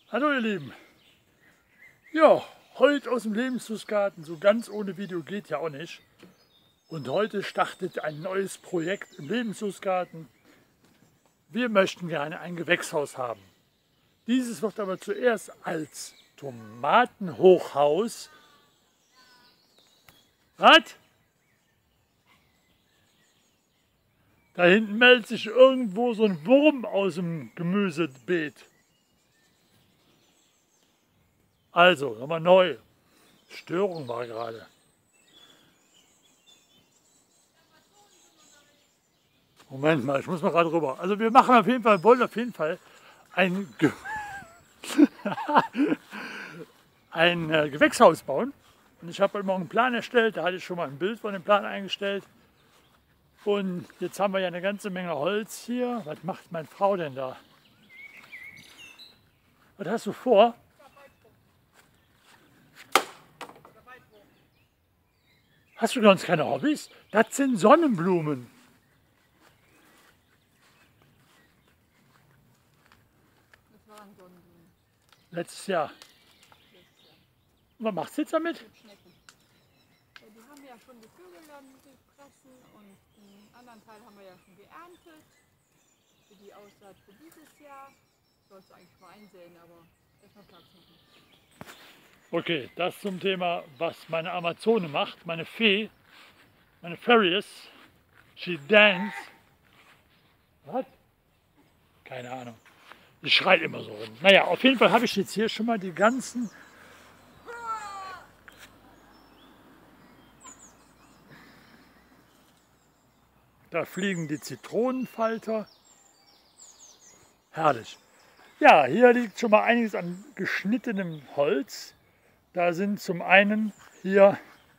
Hallo ihr Lieben, ja, heute aus dem Lebenshusgarten, so ganz ohne Video geht ja auch nicht. Und heute startet ein neues Projekt im Lebenshusgarten. Wir möchten gerne ein Gewächshaus haben. Dieses wird aber zuerst als Tomatenhochhaus. Was? Da hinten meldet sich irgendwo so ein Wurm aus dem Gemüsebeet. Also, nochmal neu. Störung war gerade. Moment mal, ich muss mal gerade rüber. Also wir machen auf jeden Fall, wollen auf jeden Fall ein, ein Gewächshaus bauen. Und ich habe heute Morgen einen Plan erstellt, da hatte ich schon mal ein Bild von dem Plan eingestellt. Und jetzt haben wir ja eine ganze Menge Holz hier. Was macht meine Frau denn da? Was hast du vor? Hast du sonst keine Hobbys? Das sind Sonnenblumen. Das waren Sonnenblumen. Letztes Jahr. Und was machst du jetzt damit? Mit Schnecken. Ja, die haben ja schon die Vögel dann gefressen und den anderen Teil haben wir ja schon geerntet. Für die Aussaat für dieses Jahr. Sollst du eigentlich mal einsehen, aber erstmal Platz machen. Okay, das zum Thema, was meine Amazone macht, meine Fee, meine Fairies. She dance. Was? Keine Ahnung. Die schreit immer so rum. Naja, auf jeden Fall habe ich jetzt hier schon mal die ganzen Da fliegen die Zitronenfalter. Herrlich. Ja, hier liegt schon mal einiges an geschnittenem Holz. Da sind zum einen hier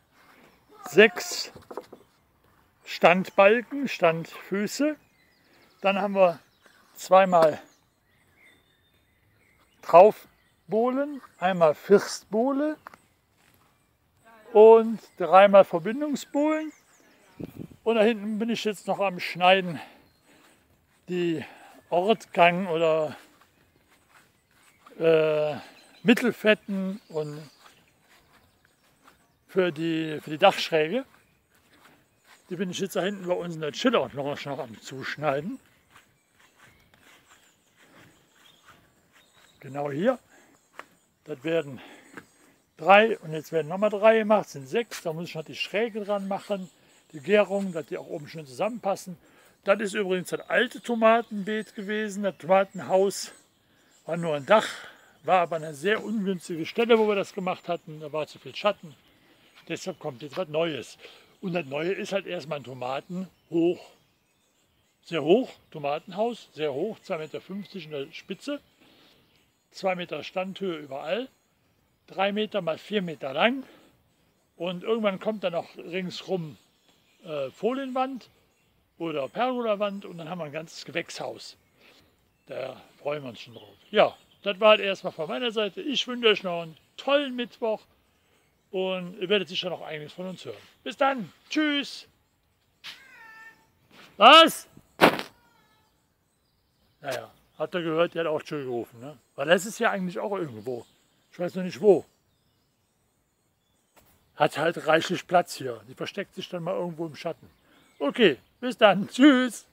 6 Standbalken, Standfüße. Dann haben wir zweimal Traufbohlen, einmal Firstbohle und 3-mal Verbindungsbohlen. Und da hinten bin ich jetzt noch am Schneiden die Ortgang oder Mittelfetten und für die Dachschräge. Die bin ich jetzt da hinten bei uns in der Chillout-Lounge noch am Zuschneiden. Genau hier. Das werden 3 und jetzt werden nochmal 3 gemacht, das sind 6. Da muss ich noch die Schräge dran machen, die Gärung, dass die auch oben schön zusammenpassen. Das ist übrigens das alte Tomatenbeet gewesen. Das Tomatenhaus war nur ein Dach, war aber eine sehr ungünstige Stelle, wo wir das gemacht hatten. Da war zu viel Schatten. Deshalb kommt jetzt was Neues. Und das Neue ist halt erstmal ein Tomatenhoch. Sehr hoch, Tomatenhaus, sehr hoch, 2,50 Meter in der Spitze, 2 Meter Standhöhe überall, 3 Meter mal 4 Meter lang. Und irgendwann kommt dann noch ringsrum Folienwand oder Pergolawand und dann haben wir ein ganzes Gewächshaus. Da freuen wir uns schon drauf. Ja, das war halt erstmal von meiner Seite. Ich wünsche euch noch einen tollen Mittwoch und ihr werdet sicher noch einiges von uns hören. Bis dann. Tschüss. Was? Naja, habt ihr gehört, die hat auch Tschüss gerufen. Ne? Weil das ist ja eigentlich auch irgendwo. Ich weiß noch nicht wo. Hat halt reichlich Platz hier. Die versteckt sich dann mal irgendwo im Schatten. Okay, bis dann. Tschüss.